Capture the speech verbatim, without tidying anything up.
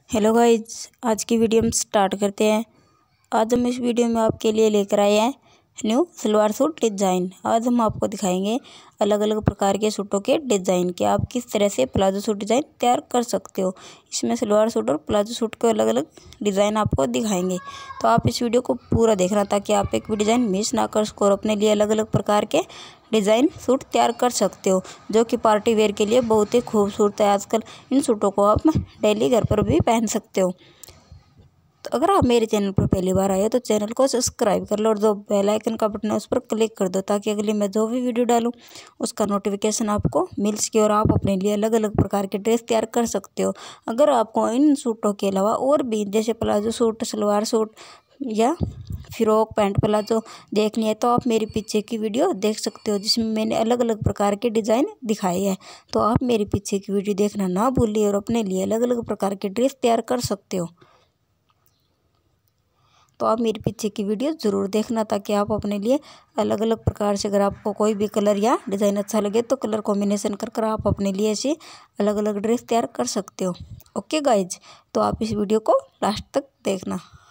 Hello guys, आज की video हम स्टार्ट करते हैं। आज हम इस वीडियो में आपके लिए लेकर आए हैं न्यू सलवार सूट डिज़ाइन। आज हम आपको दिखाएंगे अलग अलग प्रकार के सूटों के डिज़ाइन के आप किस तरह से प्लाजो सूट डिज़ाइन तैयार कर सकते हो। इसमें सलवार सूट और प्लाजो सूट के अलग अलग डिज़ाइन आपको दिखाएंगे, तो आप इस वीडियो को पूरा देखना ताकि आप एक भी डिज़ाइन मिस ना कर सको और अपने लिए अलग अलग प्रकार के डिज़ाइन सूट तैयार कर सकते हो, जो कि पार्टी वेयर के लिए बहुत ही खूबसूरत है। आजकल इन सूटों को आप डेली घर पर भी पहन सकते हो। तो अगर आप मेरे चैनल पर पहली बार आए हो तो चैनल को सब्सक्राइब कर लो और जो बेल आइकन का बटन है उस पर क्लिक कर दो, ताकि अगली मैं जो भी वीडियो डालूं उसका नोटिफिकेशन आपको मिल सके और आप अपने लिए अलग अलग प्रकार के ड्रेस तैयार कर सकते हो। अगर आपको इन सूटों के अलावा और भी जैसे प्लाजो सूट, सलवार सूट या फ्रॉक, पैंट, प्लाजो देखनी है तो आप मेरे पीछे की वीडियो देख सकते हो, जिसमें मैंने अलग अलग प्रकार के डिज़ाइन दिखाए हैं। तो आप मेरे पीछे की वीडियो देखना ना भूलिए और अपने लिए अलग अलग प्रकार के ड्रेस तैयार कर सकते हो। तो आप मेरे पीछे की वीडियो ज़रूर देखना ताकि आप अपने लिए अलग अलग प्रकार से, अगर आपको कोई भी कलर या डिज़ाइन अच्छा लगे तो कलर कॉम्बिनेशन कर कर आप अपने लिए ऐसे अलग अलग ड्रेस तैयार कर सकते हो। ओके गाइज, तो आप इस वीडियो को लास्ट तक देखना।